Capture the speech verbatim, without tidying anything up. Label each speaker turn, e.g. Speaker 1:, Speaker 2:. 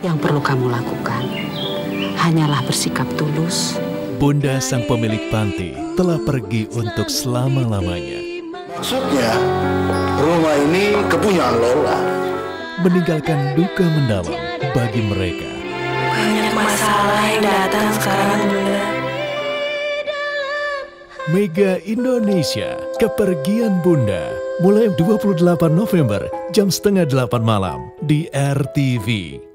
Speaker 1: Yang perlu kamu lakukan hanyalah bersikap tulus.
Speaker 2: Bunda sang pemilik panti telah pergi untuk selama-lamanya.
Speaker 3: Maksudnya, rumah ini kepunyaan Lola.
Speaker 2: Meninggalkan duka mendalam bagi mereka.
Speaker 4: Banyak masalah yang datang sekarang, Bunda.
Speaker 2: Mega Indonesia, Kepergian Bunda, mulai dua puluh delapan November jam setengah delapan malam di R T V.